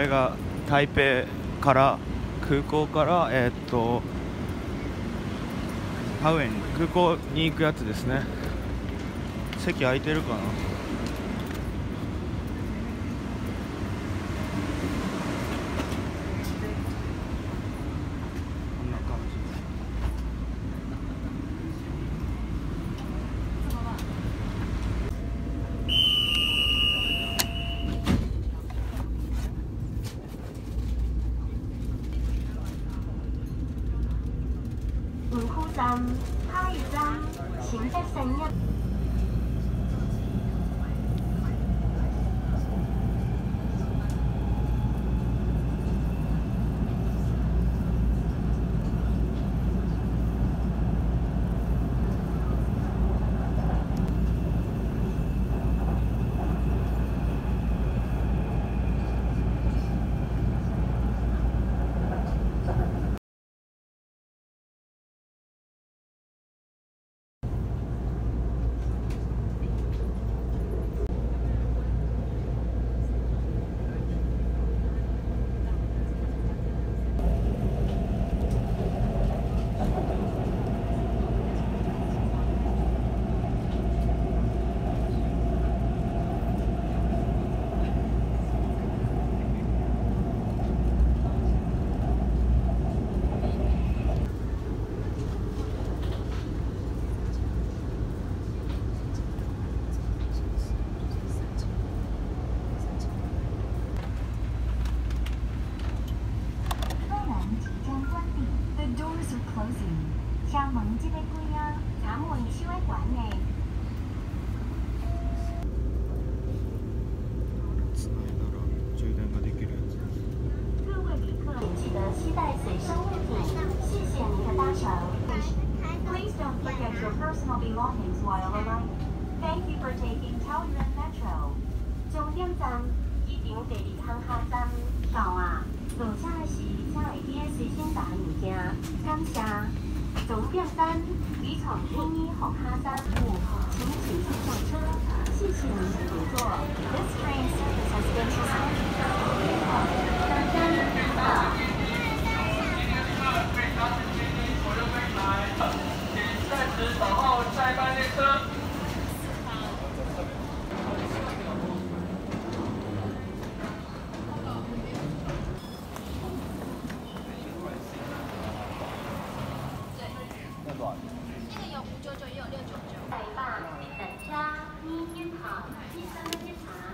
れが台北から空港からハウエン空港に行くやつですね。席空いてるかな。こんな感じ。 五库站、哈尔站，请在3日。車門即個開啊，車門超一管嘅。 つないだら充電ができるやつ。 各位旅客，記得攜帶隨身物品。謝謝您的搭乘。Please don't forget your personal belongings while arriving. Thank you for taking Taoyuan Metro. 終點站機場第2航廈站到啊。落車時，請會記得隨身帶物件。感謝。終點站離場天一紅哈山路，請迅速上車。謝謝您的合作。This train service has been suspended. 大家好。 请暂时守候下一班列车。 那个有599也有699。 第3日航，第3日航。